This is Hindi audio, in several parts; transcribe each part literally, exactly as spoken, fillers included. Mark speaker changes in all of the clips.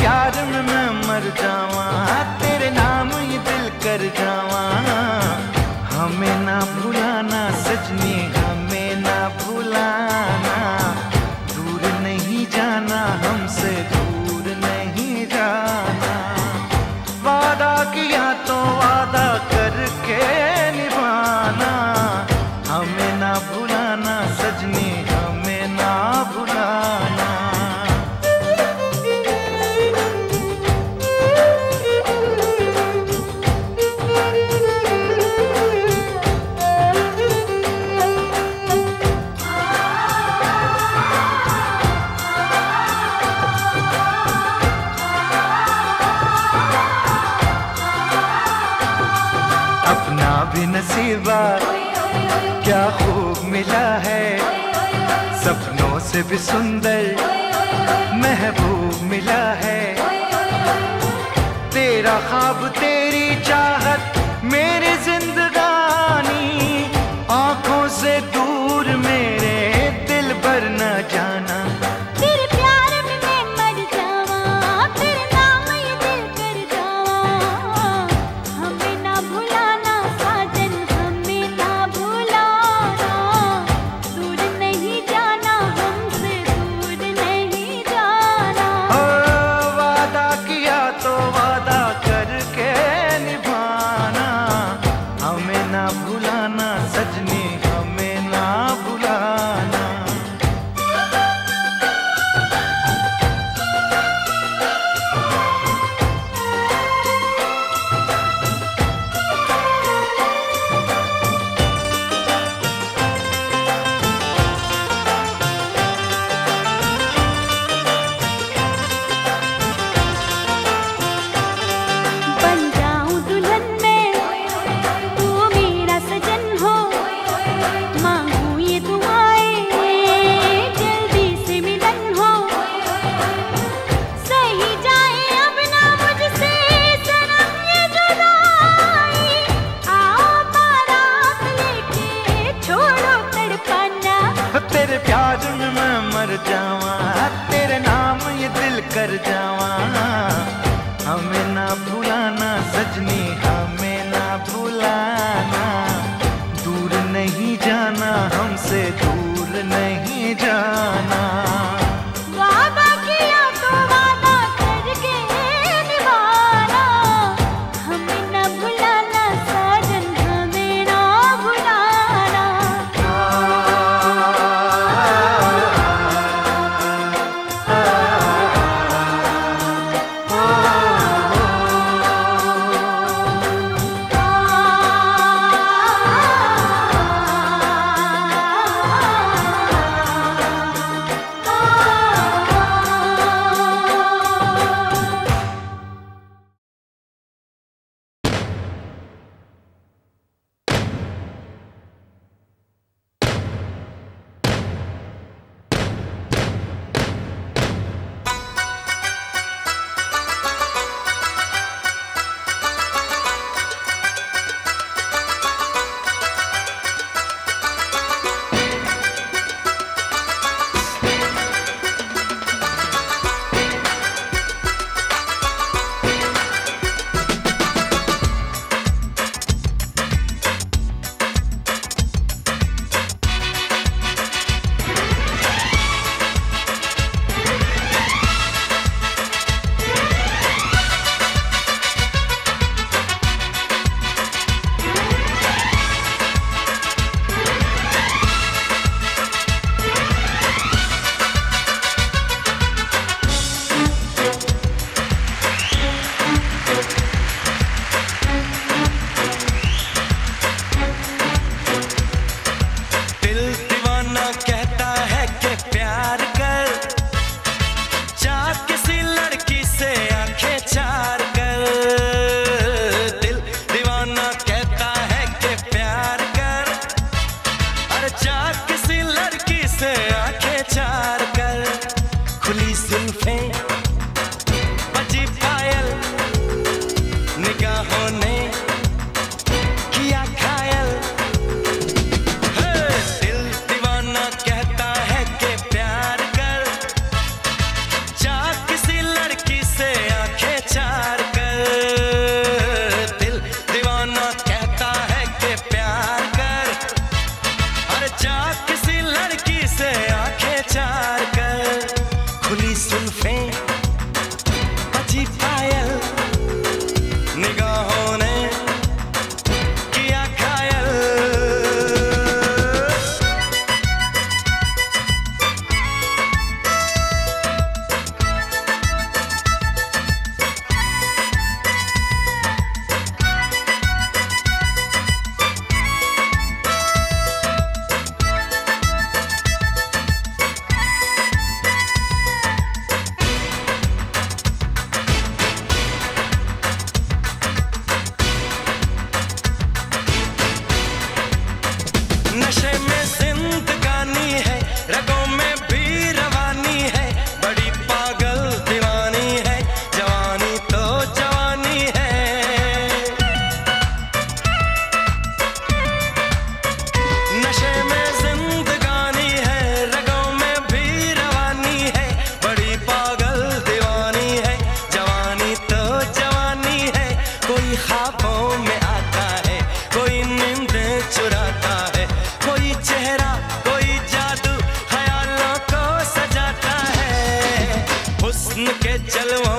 Speaker 1: प्यार में मैं मर जावा, तेरे नाम ये दिल कर जावा। हमें ना भुलाना सजनी, हमें ना भुलाना, दूर नहीं जाना हमसे, दूर नहीं जाना। वादा किया तो वादा करके निभाना, हमें ना भुलाना सजनी, हमें ना भुलाना। अपना भी नसीबा क्या खूब मिला है, सपनों से भी सुंदर महबूब मिला है। तेरा ख्वाब तेरी चाहत मेरी जिंदगानी, आंखों से दूर मेरे दिल भर न जाना।
Speaker 2: तेरे प्यार में मैं मर जावा, तेरे नाम ये दिल कर जावा। हमें ना भुलाना साजन, हमें ना भुलाना, दूर नहीं जाना हमसे, दूर नहीं जाना।
Speaker 1: ओ वादा किया तो वादा करके निभाना, हमें ना भुलाना सजनी, हमें ना भुलाना।
Speaker 2: बन जाऊं दुल्हन मैं, तू मेरा सजन हो, मांगू ये दुआएं जल्दी से मिलन हो। सही जाए अब ना मुझसे सनम ये जुदाई, आओ बारात लेके छोड़ो तड़पाना।
Speaker 1: तेरे प्यार में मैं मर जावा, तेरे नाम ये दिल कर जावा। हमें ना भुलाना सजनी, हमें ना भुलाना, दूर नहीं जाना हमसे, दूर नहीं जाना।
Speaker 2: वादा किया तो वादा करके निभाना, हमें ना भुलाना साजन, हमें ना भुलाना।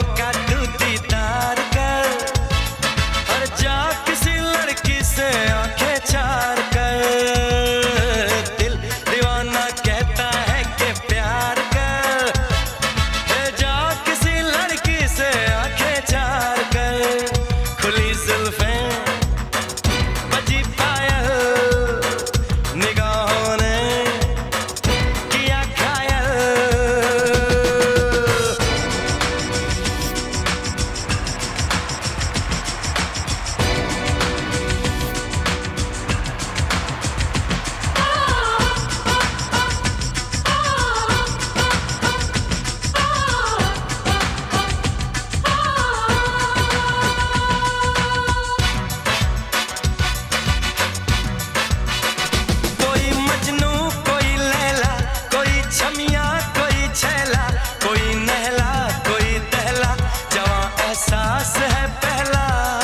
Speaker 1: मौका तू दीदार कर, और जा किसी लड़की से आंखें चार कर। दिल दीवाना कहता है कि प्यार कर, जा किसी लड़की से आंखें चार कर। खुली जुल्फें बजी पायल, निगाहों ने किया घायल। कोई मजनू कोई लैला, कोई छमिया कोई छैला, कोई नहला कोई दहला, जवां एहसास है पहला।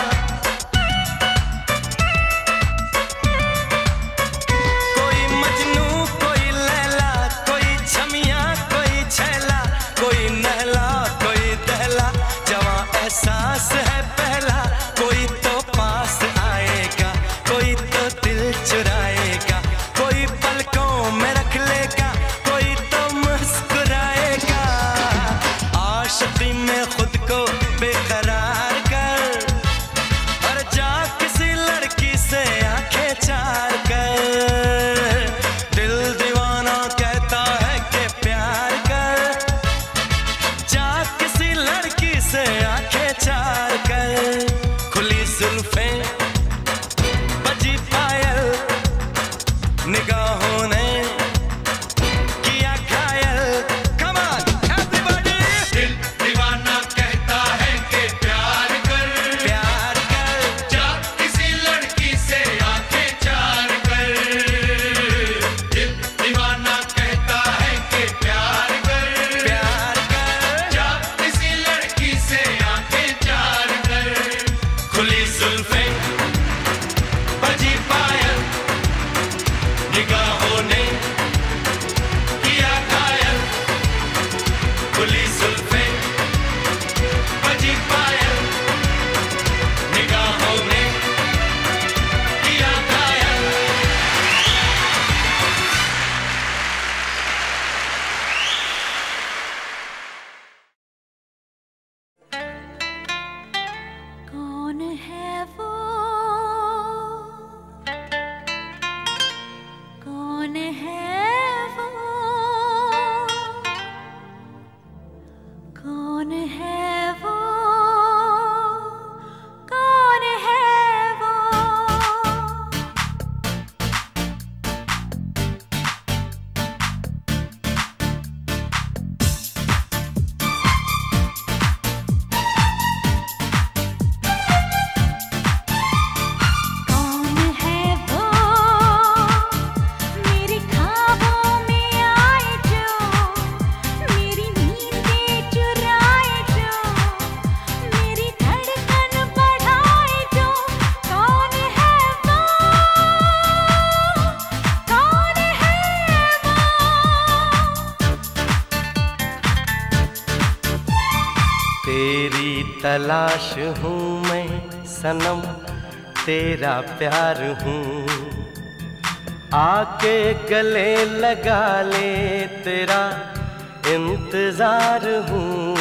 Speaker 1: कोई मजनू कोई लैला, कोई छमिया कोई छैला, कोई नहला कोई दहला, जवां एहसास है पहला। कोई तो पास आएगा, कोई तो दिल चुराएगा, कोई पलकों में रख लेगा, कोई तो मुस्कुराएगा। आशिकी में खुद को बेकरार कर, और जा किसी लड़की से आंखें चार कर। दिल दीवाना कहता है कि प्यार कर, जा किसी लड़की से आंखें चार कर। खुली जुल्फें बजी पायल, निगाहों ने किया घायल। Come on, everybody!
Speaker 3: दिल दीवाना कहता है कि प्यार कर,
Speaker 1: प्यार कर,
Speaker 3: जा किसी लड़की से आंखें चार कर। दिल दीवाना कहता है कि प्यार कर,
Speaker 1: प्यार कर,
Speaker 3: जा किसी लड़की से आंखें चार कर।
Speaker 1: खुली जुल्फें
Speaker 3: बजी पायल, निगाहों ने किया घायल। खुली जुल्फें बजी पायल, निगाहों ने किया घायल।
Speaker 2: कौन है वो, कौन है वो, कौन है वो, कौन है वो। कौन है वो, मेरे ख्वाबों में आए जो, मेरी नींदें चुराए जो, मेरी धड़कन बढ़ाए जो। कौन है वो, कौन है वो।
Speaker 1: तेरी तलाश हूँ मैं सनम, तेरा प्यार हूँ। आके गले लगा ले, तेरा इंतजार हूँ।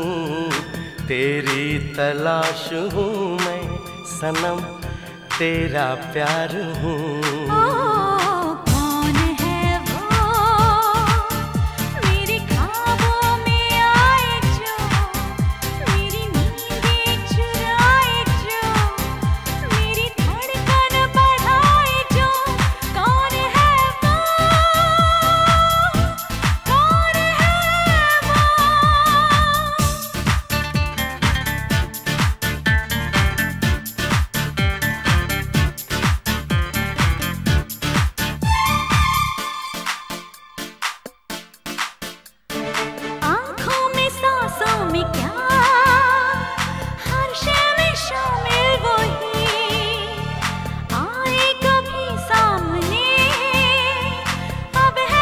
Speaker 1: तेरी तलाश हूँ मैं सनम, तेरा प्यार हूँ।
Speaker 2: ओ कौन है वो, मेरे ख्वाबों में आए जो, मेरी नींदें चुराए जो, मेरी धड़कन बढ़ाए जो। कौन है वो, कौन है वो।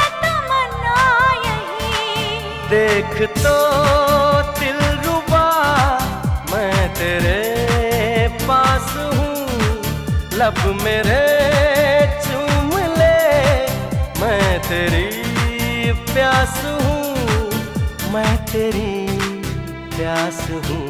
Speaker 1: देख तो दिल रुबा
Speaker 4: लब मेरे चूम ले, मैं तेरी प्यास हूँ, मैं तेरी प्यास हूँ।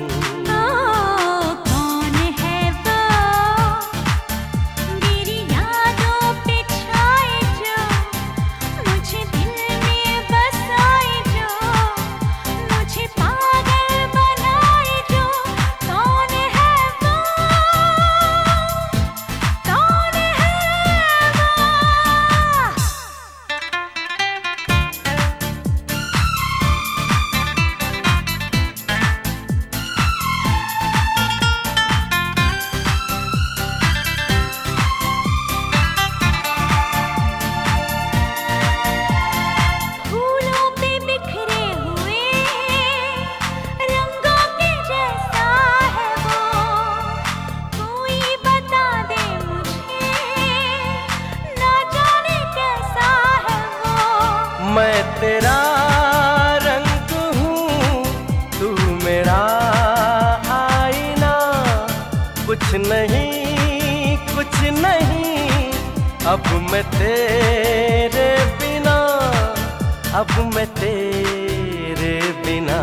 Speaker 4: मैं तेरा रंग हूँ, तू मेरा आईना, कुछ नहीं कुछ नहीं, अब मैं तेरे बिना, अब मैं तेरे बिना।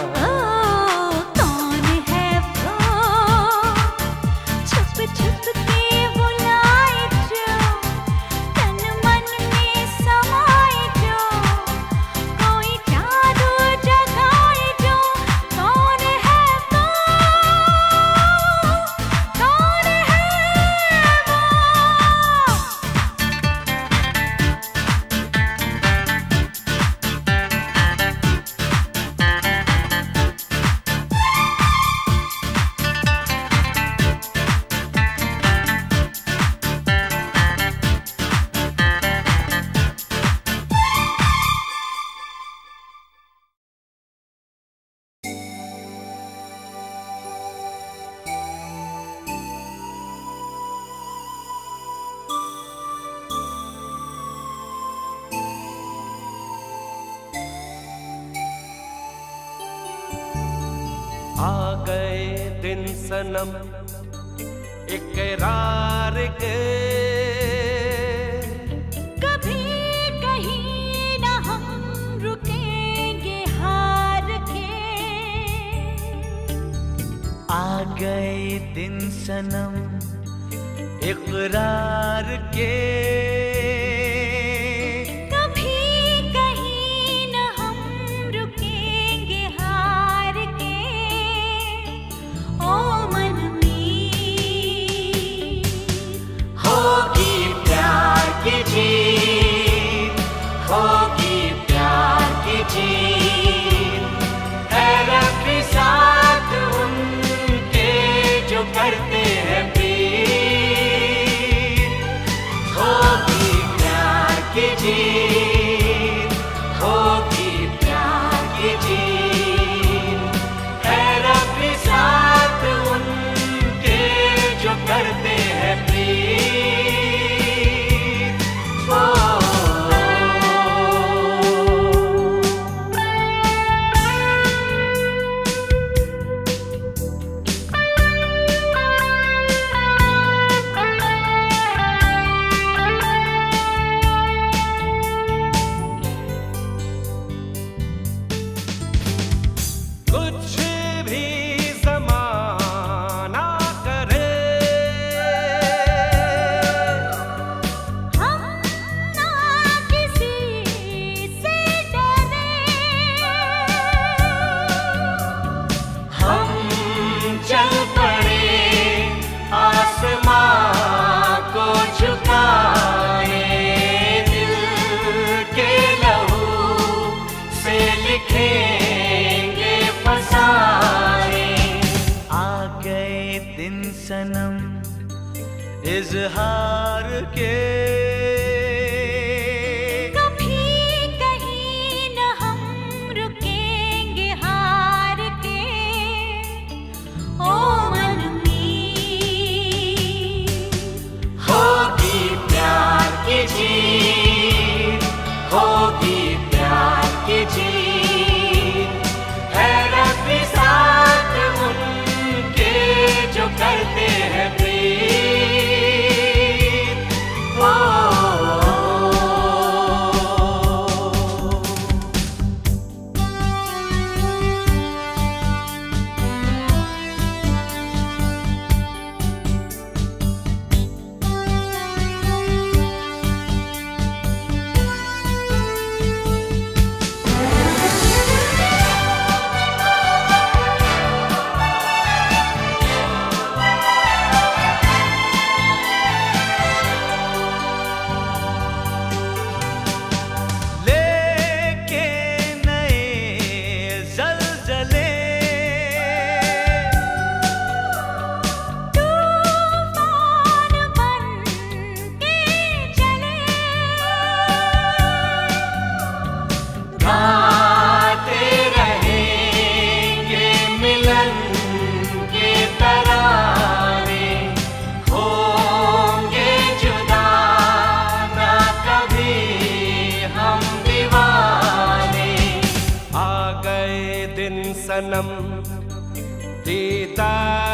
Speaker 4: आ गए दिन सनम इकरार के,
Speaker 2: कभी कहीं न हम रुकेंगे हार के।
Speaker 1: आ गए दिन सनम इकरार के, सनम इजहार के,
Speaker 2: कभी कहीं न हम रुकेंगे हार के। ओ मनमी
Speaker 4: होगी प्यार की जीत, होगी प्यार की जीत, है रब साथ उनके जो करते हैं प्रीत।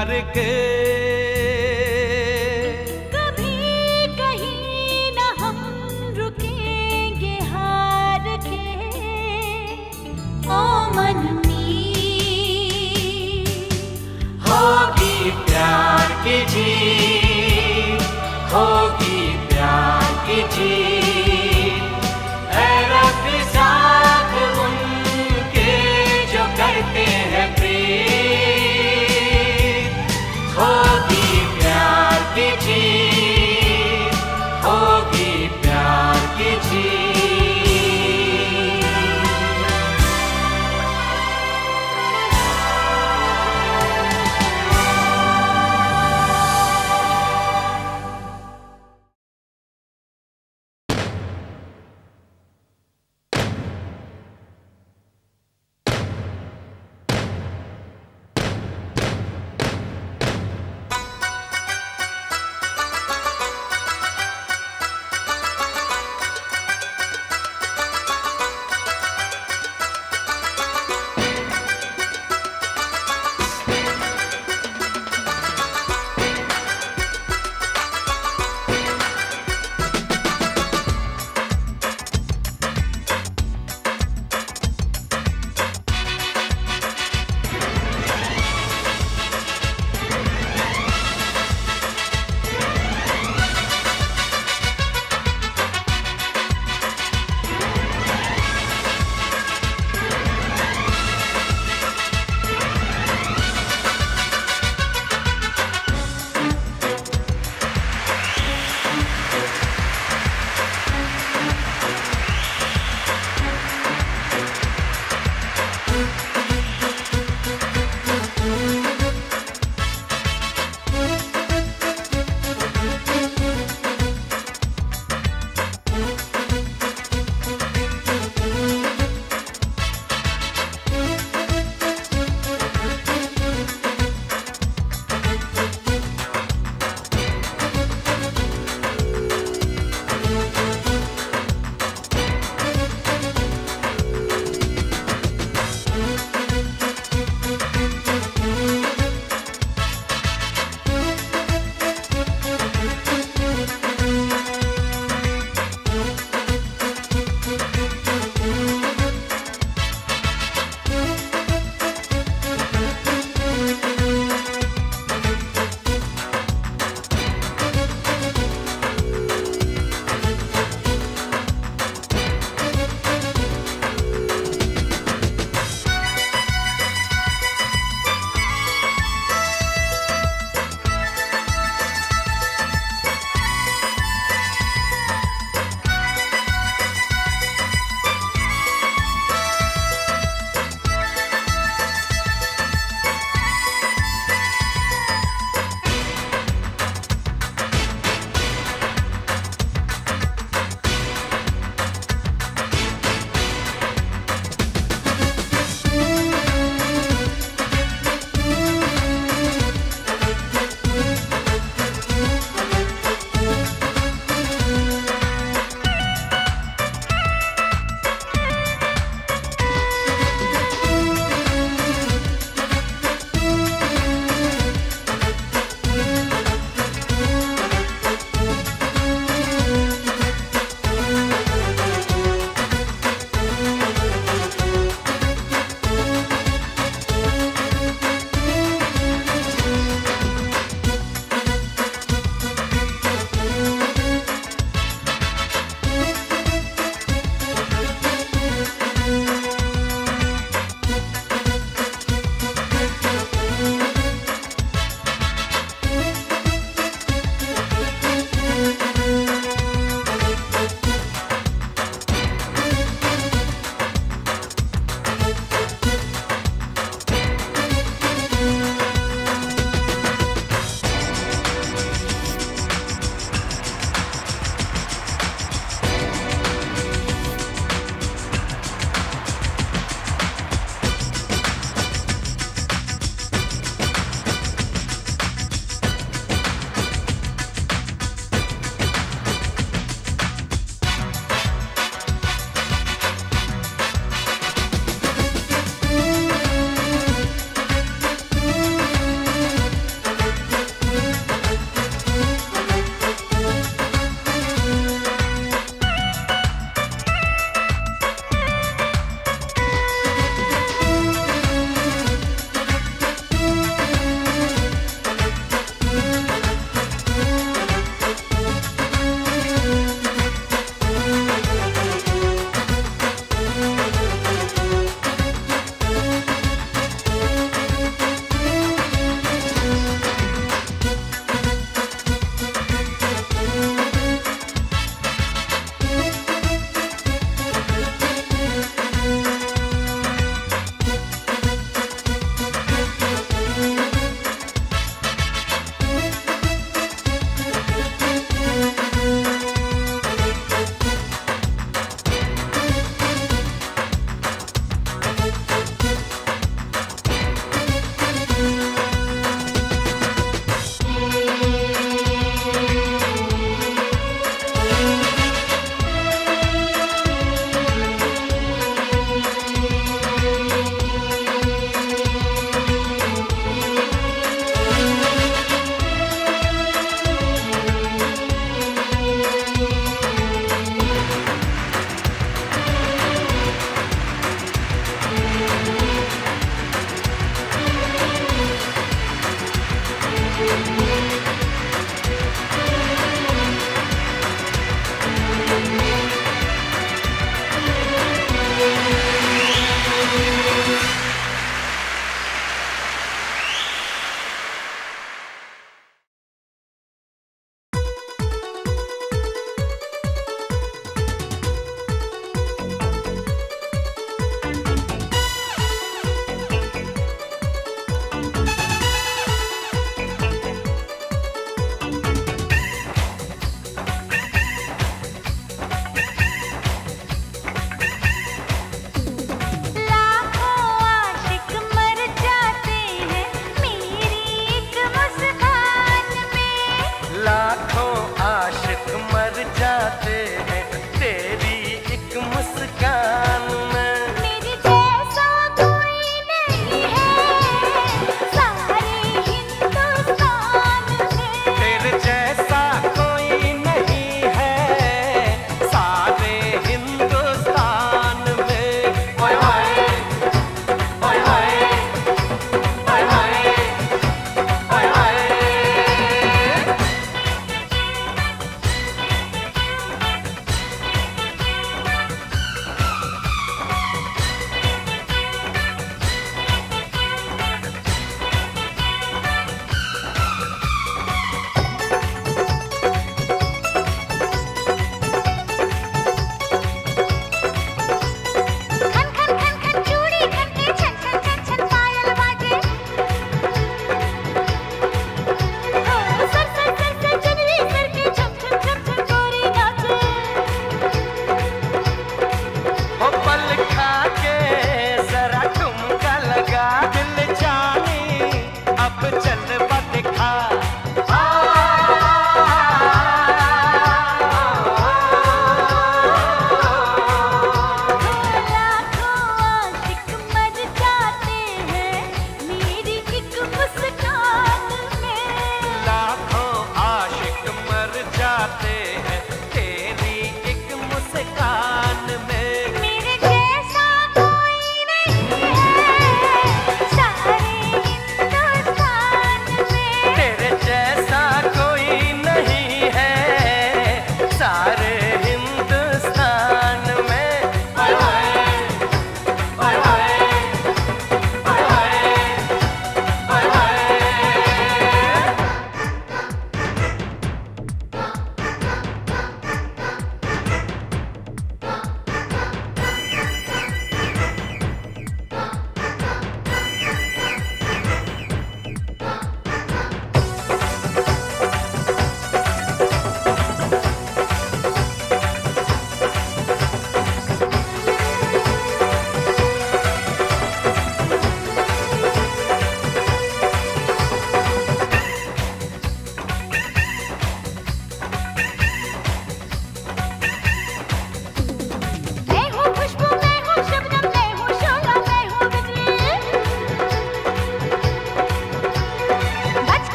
Speaker 4: प्यार के
Speaker 2: कभी कहीं न हम रुकेंगे हार के ओ मनमी
Speaker 4: होगी प्यार की जीत होगी प्यार की जीत ऐ रब साथ उनके जो करते हैं प्रीत होगी प्यार की जीत होगी प्यार की जीत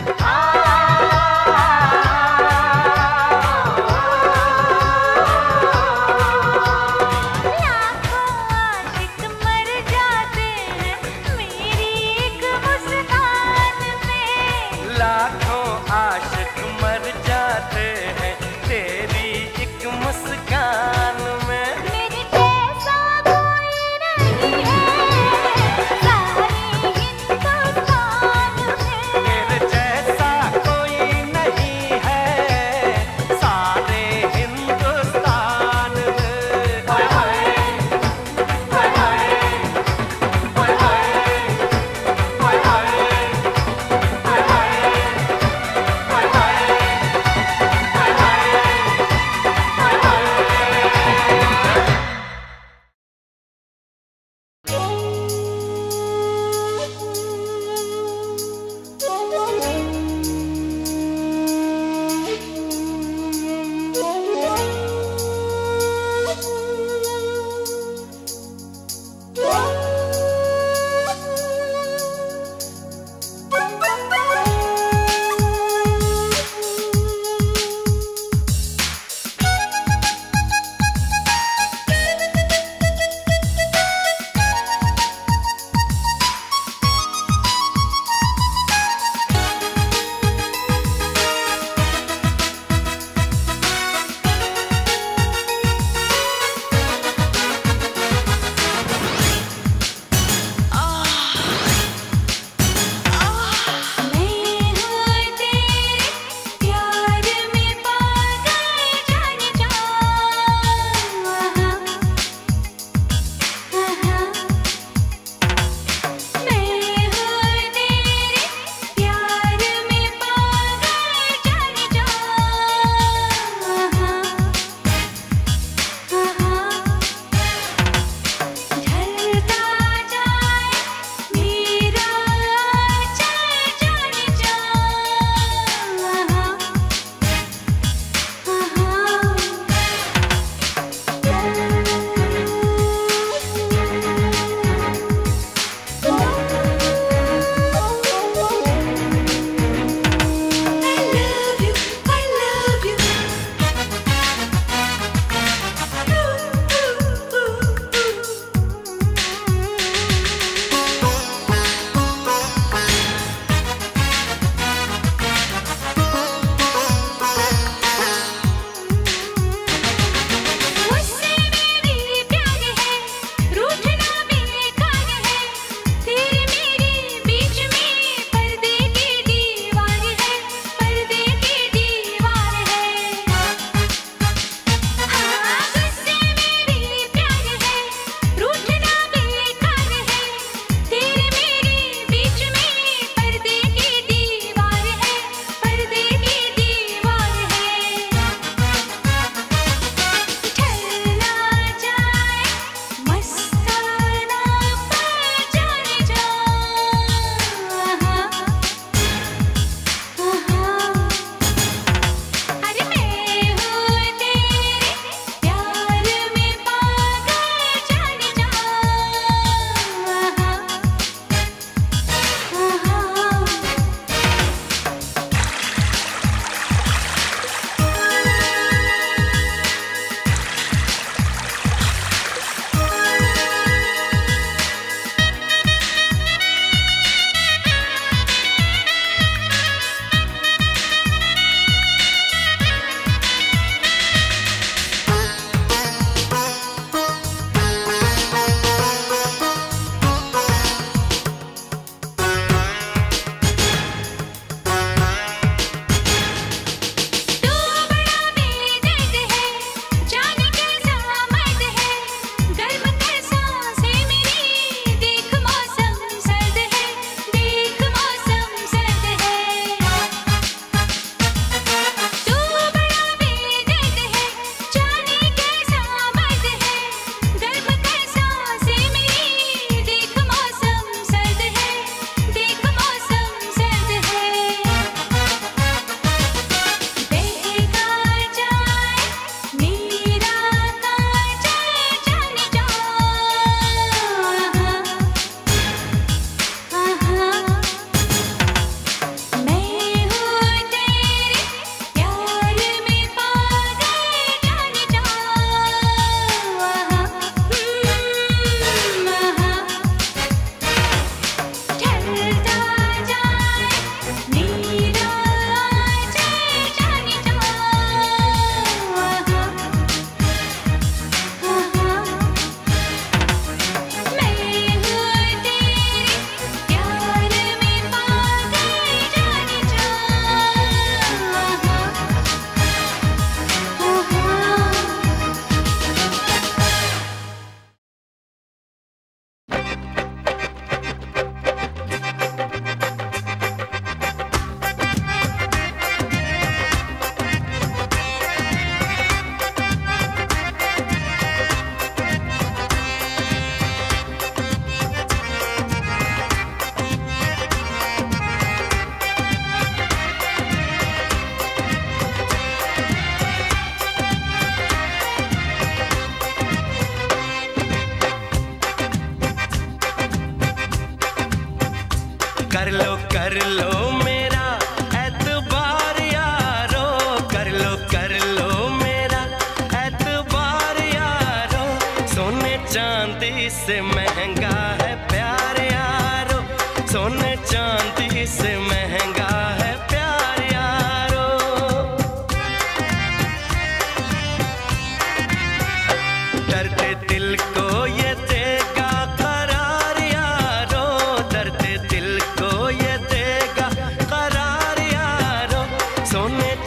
Speaker 1: तेरे जैसा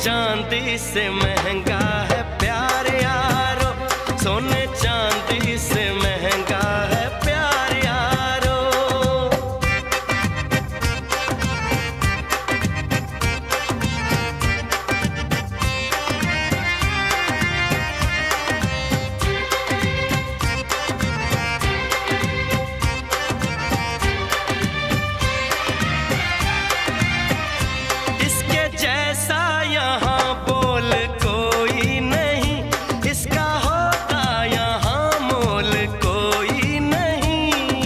Speaker 5: चांदी से महंगा है प्यार यारो, सोने चांदी से महंगा है प्यार यारो। इसके जैसा यहाँ बोल कोई नहीं, इसका होता यहाँ मोल कोई नहीं।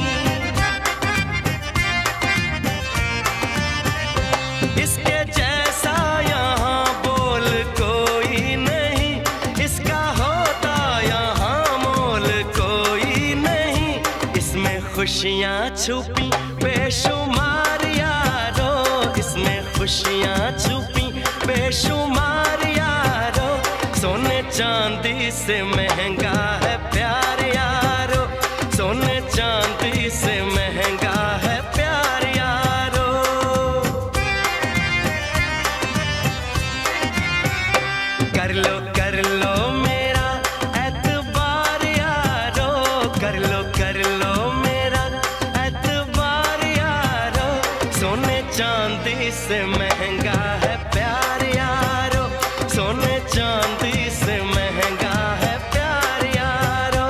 Speaker 5: इसके जैसा यहाँ बोल कोई नहीं, इसका होता यहाँ मोल कोई नहीं। इसमें खुशियाँ छुपी बेशुमार यारो, इसमें खुशियाँ छुपी बेशुमार यारो, सोने चांदी से महंगा है प्यार यारो, सोने चांदी से महंगा है प्यार यारो। कर लो कर लो मेरा एतबार यारो, कर लो कर लो मेरा एतबार यारो, सोने चांदी से महंगा है प्यार यारो, सोने चांदी से महंगा है प्यार यारो।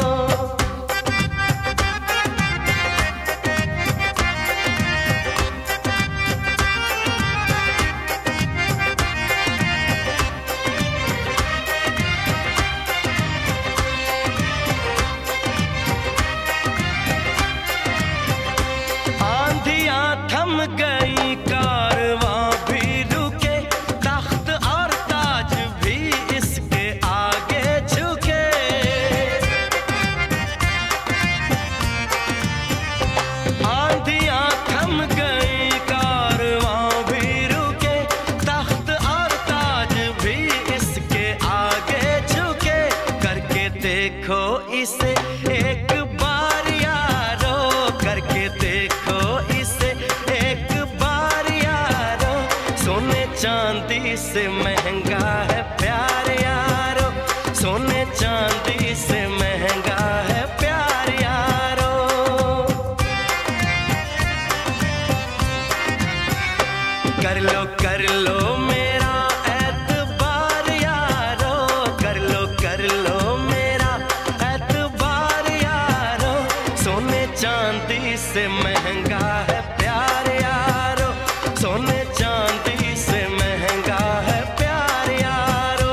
Speaker 5: आंधियां थम गई कारवां भी रुके, तख्त और ताज भी इसके आगे झुके। आंधियां थम गई कारवां भी रुके, तख्त और ताज भी इसके आगे झुके। करके देखो इसे एक बार यारो, करके देखो इसे एक बार यारो, सोने चांदी से महंगा है प्यार यारो, सोने चांदी से महंगा है प्यार यारो। कर लो कर लो मेरा एतबार यारो, कर लो कर लो मेरा एतबार यारो, सोने चांदी से महंगा है प्यार यारो, सोने चांदी से महंगा है प्यार यारो।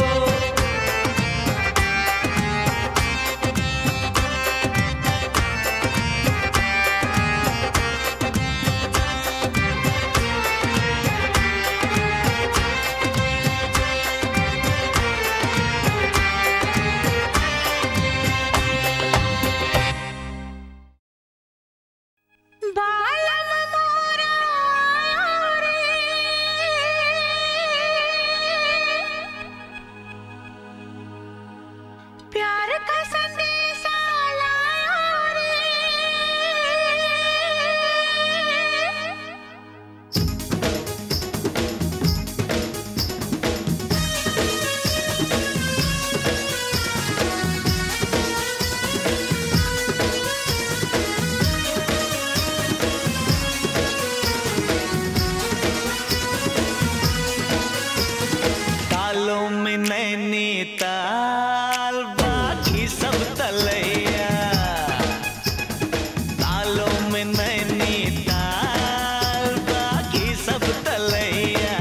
Speaker 2: बालम मोरा रे, प्यार का संदेशा लाया रे।
Speaker 1: तालों में नैनीताल बाकी सब तलैया, तालों में नैनीताल बाकी सब तलैया,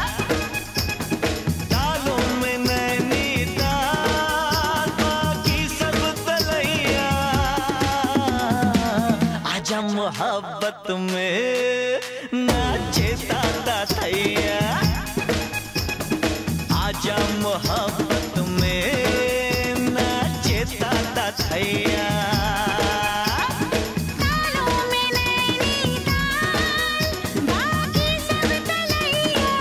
Speaker 1: तालों में नैनीताल बाकी सब तलैया। आजा मोहब्बत में नाचे ताता थैया, आजा मोहब्बत में नाचे ताता थैया।
Speaker 2: तालों में नैनीताल बाकी सब तलैया,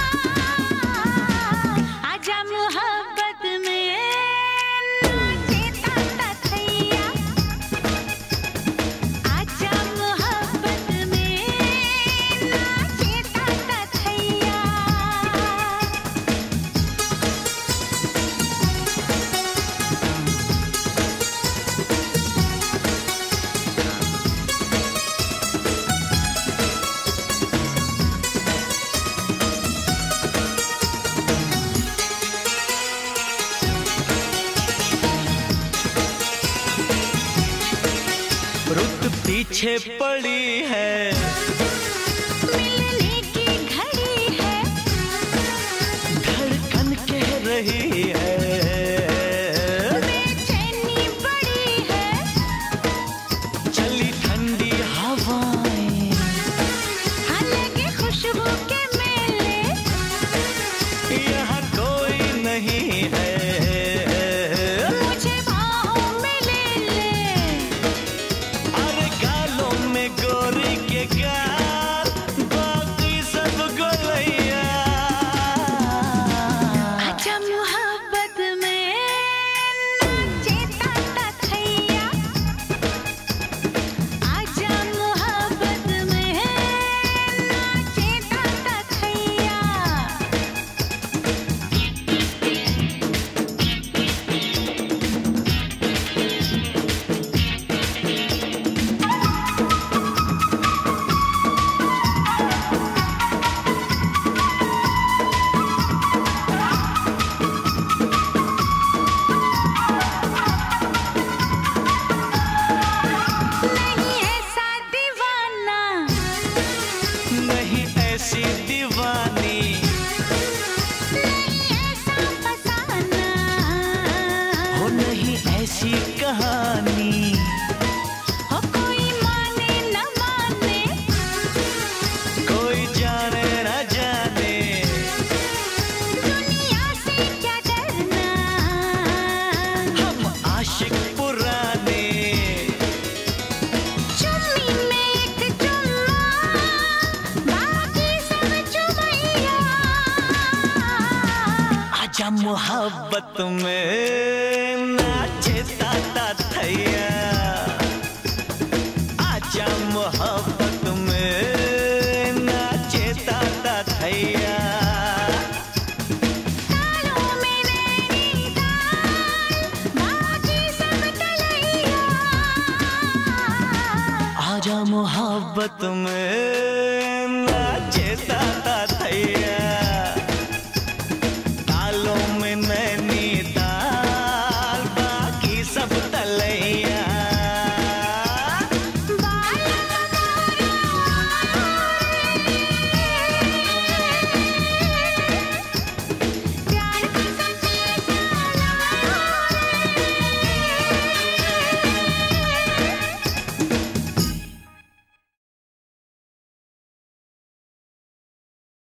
Speaker 2: आजा मोहब्बत में नाचे ताता थैया, आजा मोहब्बत में
Speaker 5: पीछे पड़ी है,
Speaker 2: मिलने की घड़ी है,
Speaker 5: धड़कन कह रही है,
Speaker 2: बेचैनी बड़ी है,
Speaker 5: चली ठंडी हवाएं,
Speaker 2: हाँ लगे खुशबू के मेले,
Speaker 5: यहाँ कोई नहीं है,
Speaker 2: मुझे बाहों में ले ले,
Speaker 5: अरे गालों में गोरी के गाल, बाकी सब गोलैया।
Speaker 2: आजा मोहब्बत में नाचे ताता थैया, आजा मोहब्बत में नाचे ताता थैया। नहीं ऐसा दीवाना,
Speaker 5: नहीं ऐसी दीवानी,
Speaker 2: नहीं ऐसा फसाना,
Speaker 5: हो नहीं ऐसी कहानी,
Speaker 2: हो कोई माने न माने,
Speaker 5: कोई जाने न जाने,
Speaker 2: दुनिया से क्या डरना,
Speaker 5: हम आशिक पुराने,
Speaker 2: चुम्मी में एक चुम्मा, बाकी सब चुमैया।
Speaker 5: आजा मोहब्बत में नाचे ताता थैया, आजा मोहब्बत